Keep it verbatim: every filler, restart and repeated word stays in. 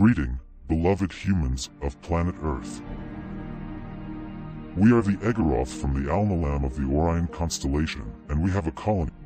Greeting, beloved humans of planet Earth. We are the Egoroth from the Alnilam of the Orion constellation, and we have a colony